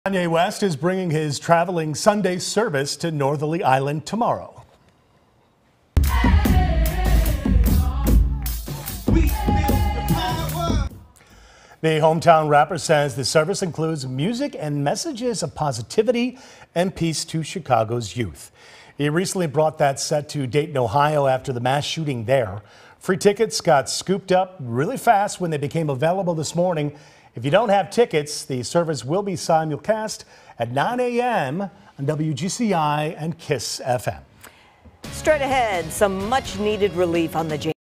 Kanye West is bringing his traveling Sunday service to Northerly Island tomorrow. The hometown rapper says the service includes music and messages of positivity and peace to Chicago's youth. He recently brought that set to Dayton, Ohio after the mass shooting there. Free tickets got scooped up really fast when they became available this morning. If you don't have tickets, the service will be simulcast at 9 a.m. on WGCI and KISS FM. Straight ahead, some much needed relief on the